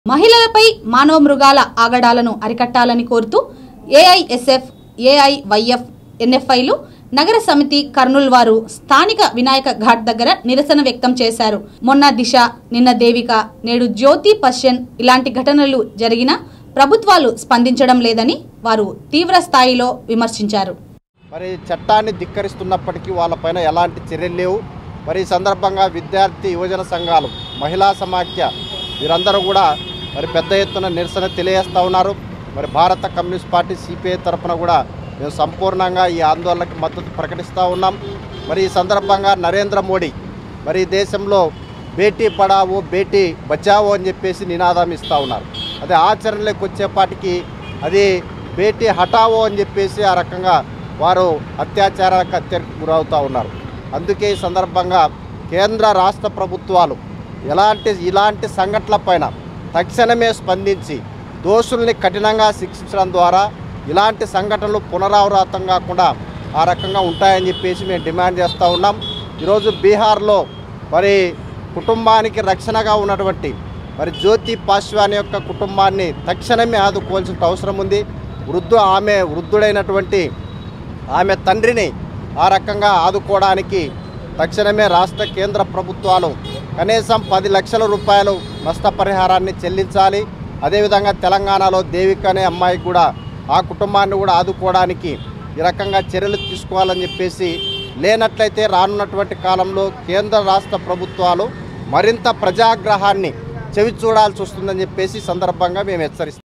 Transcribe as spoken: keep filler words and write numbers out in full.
మహిళలపై మానవ మృగాల ఆగడాలను అరికట్టాలని కోరుతూ ఏఐఎస్ఎఫ్, ఏఐవైఎఫ్, ఎన్ఎఫ్ఐలు నగర సమితి కర్నూల్ వారు స్థానిక వినాయక ఘాట్ దగ్గర నిరసన వ్యక్తం చేశారు. మొన్న దిశ, నిన్న దేవిక, నేడు జ్యోతి పశ్యన్ ఇలాంటి ఘటనలు జరిగినా ప్రభుత్వాలు స్పందించడం లేదని వారు తీవ్ర స్థాయిలో విమర్శించారు. మరి చట్టాన్ని ధిక్కరిస్తున్నప్పటికీ వాళ్ళపైన ఎలాంటి చర్యలు లేవు. మరి ఈ సందర్భంగా విద్యార్థి యువజన సంఘాలు, మహిళా సమాఖ్య వీరందరూ కూడా మరి పెద్ద ఎత్తున నిరసన తెలియజేస్తూ ఉన్నారు. మరి భారత కమ్యూనిస్ట్ పార్టీ సిపిఐ తరఫున కూడా మేము సంపూర్ణంగా ఈ ఆందోళనకు మద్దతు ప్రకటిస్తూ ఉన్నాం. మరి ఈ సందర్భంగా నరేంద్ర మోడీ మరి దేశంలో బేటీ పడావో బేటీ బచావో అని చెప్పేసి నినాదం ఇస్తూ ఉన్నారు. అదే ఆచరణలోకి వచ్చేపాటికి అది బేటీ హటావో అని చెప్పేసి ఆ రకంగా వారు అత్యాచారాలకు హత్యకు గురవుతూ ఉన్నారు. అందుకే ఈ సందర్భంగా కేంద్ర రాష్ట్ర ప్రభుత్వాలు ఎలాంటి ఇలాంటి సంఘటనలపైన తక్షణమే స్పందించి దోషుల్ని కఠినంగా శిక్షించడం ద్వారా ఇలాంటి సంఘటనలు పునరావృతం కాకుండా ఆ రకంగా ఉంటాయని చెప్పేసి మేము డిమాండ్ చేస్తూ ఉన్నాం. ఈరోజు బీహార్లో మరి కుటుంబానికి రక్షణగా ఉన్నటువంటి మరి జ్యోతి పాశ్వాన్ యొక్క కుటుంబాన్ని తక్షణమే ఆదుకోవాల్సిన అవసరం ఉంది. వృద్ధు ఆమె వృద్ధుడైనటువంటి ఆమె తండ్రిని ఆ రకంగా ఆదుకోవడానికి తక్షణమే రాష్ట్ర కేంద్ర ప్రభుత్వాలు కనీసం పది లక్షల రూపాయలు నష్టపరిహారాన్ని చెల్లించాలి. అదేవిధంగా తెలంగాణలో దేవిక అనే అమ్మాయికి కూడా ఆ కుటుంబాన్ని కూడా ఆదుకోవడానికి ఈ రకంగా చర్యలు తీసుకోవాలని చెప్పేసి, లేనట్లయితే రానున్నటువంటి కాలంలో కేంద్ర రాష్ట్ర ప్రభుత్వాలు మరింత ప్రజాగ్రహాన్ని చవి చూడాల్సి వస్తుందని చెప్పేసి సందర్భంగా మేము హెచ్చరిస్తాం.